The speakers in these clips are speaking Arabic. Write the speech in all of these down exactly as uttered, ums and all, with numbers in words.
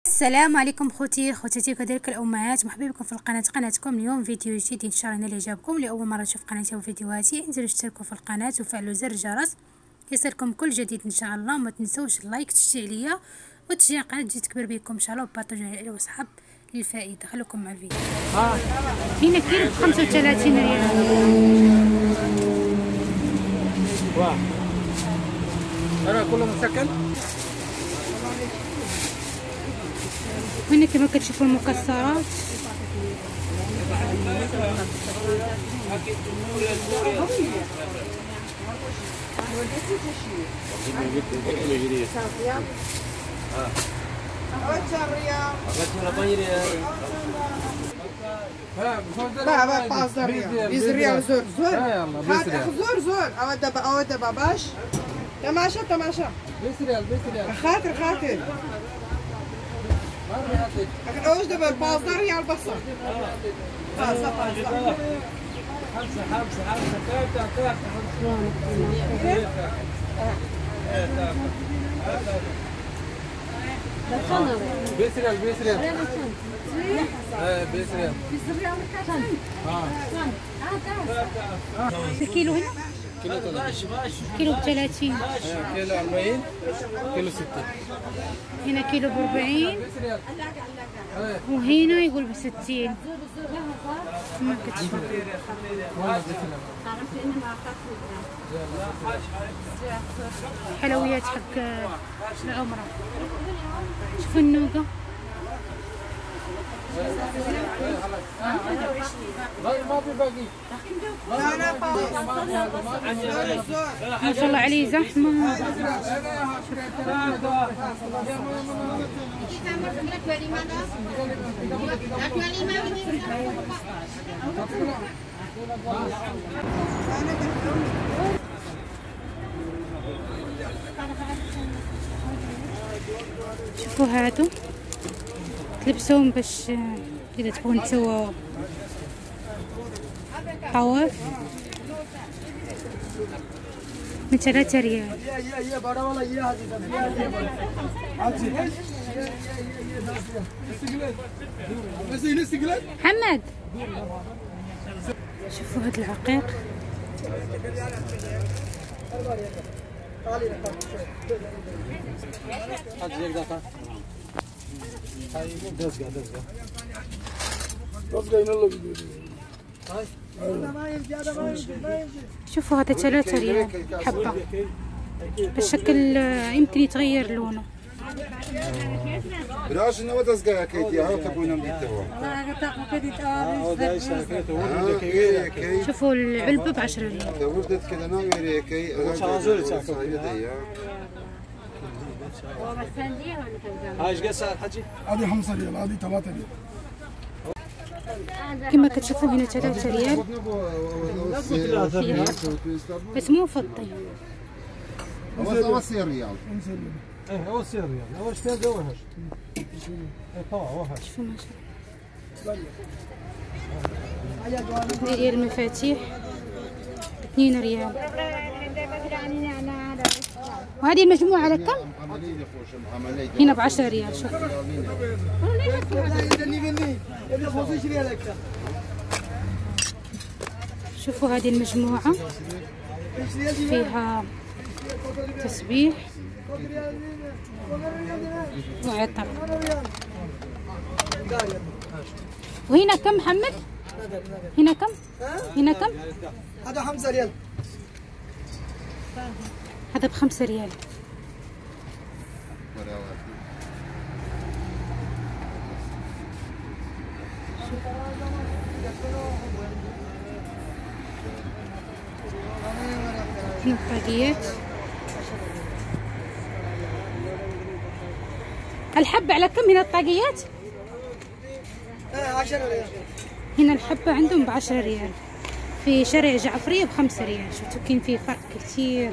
السلام عليكم خوتي خواتاتي وكذلك الامهات، مرحبا بكم في القناه قناتكم. اليوم فيديو جديد ان شاء الله اللي عجبكم. لاول مره تشوف قناتي وفيديوهاتي انزلوا اشتركوا في القناه وفعلوا زر الجرس يصلكم كل جديد ان شاء الله. وما تنسوش اللايك تشجيع ليا وتشجيع القناه تجي تكبر بكم ان شاء الله، وبارطاجوا على الاصحاب للفائده. خلوكم مع الفيديو. اه هنا كيلو ب خمسة وثلاثين ريال. واه انا كله مسكن. هنا كما كتشوفوا المكسرات لا لا باز ريال بيز ريال زور زور هات زور زور اود اود باباش تماشى تماشى بيس ريال بيس ريال خاطر خاطر لكن اوش دابا باز ريال بصر بازا بازا خمسة خمسة خمسة ثلاثة ثلاثة بيس ريال بيس ريال ايه بيس ريال الكيلو هنا كيلو كيلو ب ثلاثين، كيلو أربعين كيلو ستين. هنا كيلو ب أربعين وهنا يقول ب ستين. ما كتشوف حلويات حق العمرة. شوفوا النوقة ما في باقي. لا لا ما شاء الله عليه زحمة. شوفوا هادو تلبسوهم باش اذا تبغون تسووا طواف من ثلاثة ريال. محمد شوفوا هاد العقيق شوفوا هذا ثلاثة ريال حبة. بالشكل يمكن يتغير لونه. براش انه وتسقى كيتي هاو كبونا مديتوا. شوفوا العلبة بعشرة ريال. وردت كذا ناوي كي ايش قد صار حجي؟ هذه خمسة ريال هذه ثلاثة ريال. كما كتشوفوا هنا ثلاثة ريال بس مو فضي. هو سير ريال. ايه هو سير ريال. اول شيء هذا وهش. ايه طبعا وهش. شوفوا ما شاء الله. ريال المفاتيح اثنين ريال. وهذه المجموعة على كم؟ هنا بعشرة ريال. شوف شوفوا هذه المجموعة فيها تسبيح وعطر. وهنا كم محمد؟ هنا كم؟ هنا كم؟ هذا خمسة ريال. هذا بخمسة ريال. هنا الطاقيات الحبة على كم هنا الطاقيات؟ عشرة ريال. هنا الحبة عندهم بعشرة ريال. في شارع جعفرية بخمسة ريال. شفتوا كاين فيه فرق كتير.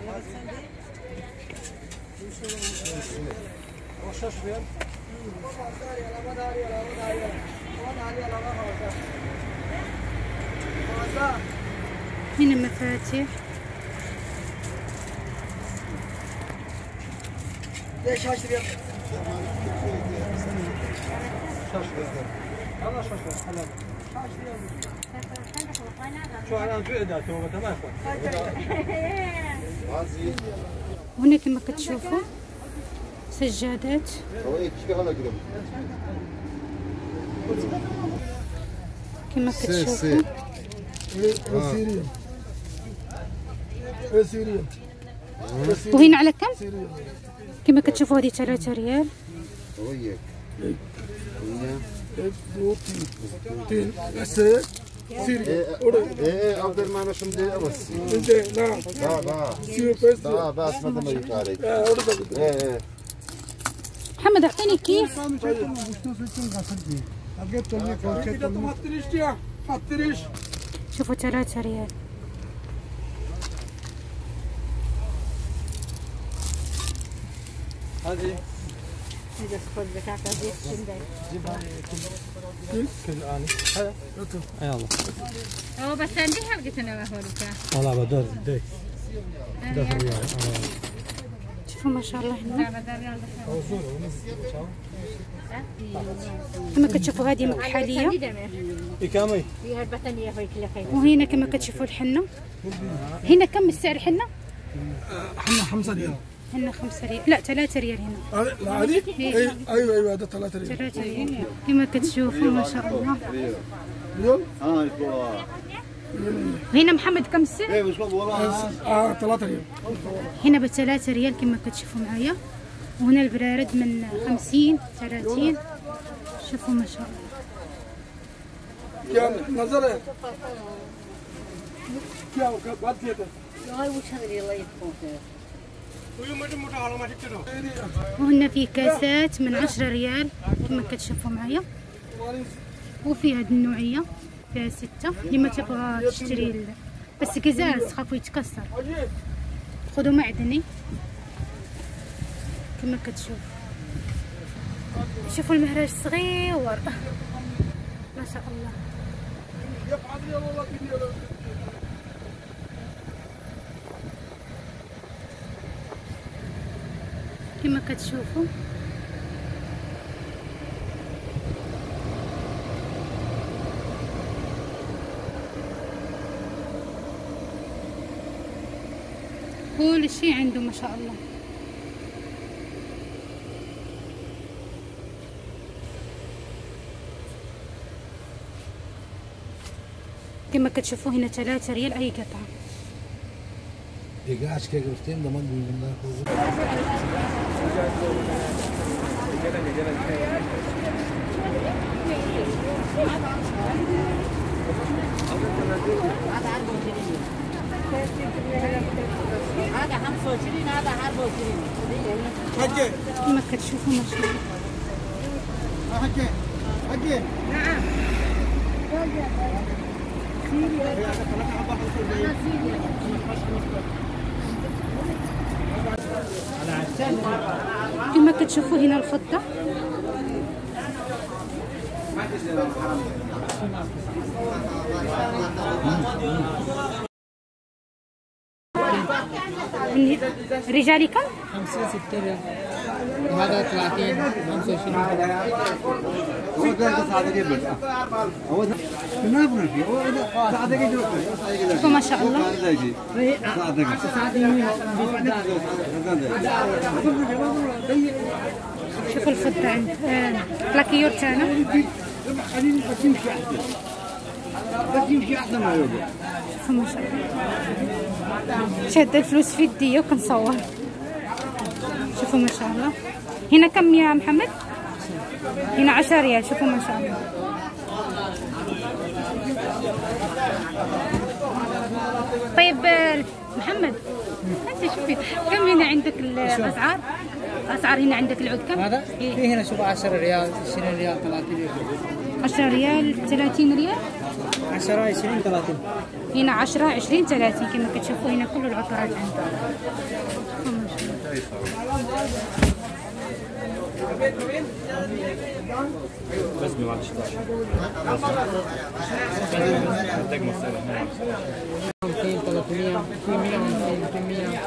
هنا مفاتيح ليش عشرة؟ هنا كما كتشوفوا سجادات كما كتشوفوا وهنا على كم؟ كما كتشوفوا هذه ثلاثة ريال. ايه افضل ما نشم دي بس نعم لا لا لا بس ما تملك عليك ايه محمد اعطيني كيس. شوفوا ثلاثة ريال. هذه هذا سكول بتاعك زيت شنداي كل آن هذا يلا هو بس عندي حبقة أنا وهولك والله بدور ديك دخل ريال شوفوا ما شاء الله هنا كما كتشوفوا هذه مكحلية إكامي فيها البطانية في كل خير. وهنا كما كتشوفوا الحنة. هنا كم السعر حنة؟ حنا خمسة ريال. هنا خمسة ريال لا ثلاثة ريال هنا. لا هذه؟ ايوه ايوه هذا ثلاثة ريال. ثلاثة ريال كما كتشوفوا ما شاء الله. هنا محمد كم السعر؟ اه ثلاثة ريال. هنا بثلاثة ريال كما كتشوفوا معايا. وهنا البرارد من خمسين ثلاثين. شوفوا ما شاء الله. كم نظرة؟ كم بعد كده؟ هاي وش هذا اللي الله يكون وهنا في كاسات من عشرة ريال كما كتشوفوا معايا. وفي هذه النوعية فيها ستة اللي ما تبغى تشتري بس قزاز خافوا يتكسر خذوا معدني كما كتشوف. شوفوا المهراج صغير ما شاء الله. كما كتشوفوا كل شيء عنده ما شاء الله. كما كتشوفوا هنا ثلاثة ريال أي قطعة. يقعش كي قلتين ده من هذا خمسة وعشرين هذا أربعة وعشرين. كما كتشوفوا ما شاء الله. حجي حجي نعم. كما كتشوفوا هنا الفضة. رجالي كم؟ خمسين ستة ريال. هذا ثلاثين خمسة وعشرين. هو ده صعد جبل هو ده ما يبغى فيه هو ده صعد جبل شوفوا ما شاء الله. شوفوا الفضة عند لاكيور تاعنا. شوفوا ما شاء الله. شاد الفلوس في يدي وكنصور. شوفوا ما شاء الله. هنا كم يا محمد؟ هنا عشرة ريال. شوفوا ما شاء الله. طيب محمد انت شوفي كم هنا عندك الاسعار؟ اسعار هنا عندك العود كم؟ هذا في هنا شوف عشرة ريال عشرين ريال ثلاثين ريال. عشرة ريال ثلاثين ريال. عشرة عشرين ثلاثين. هنا عشرة عشرين ثلاثين كما كتشوفوا هنا كل العطورات عندنا. بس معلش خمسين ثلاثمية في مية وخمسين في مية.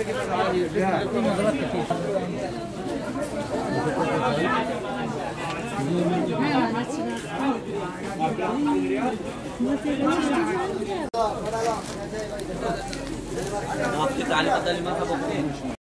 في نظرات كثير. على بدل ما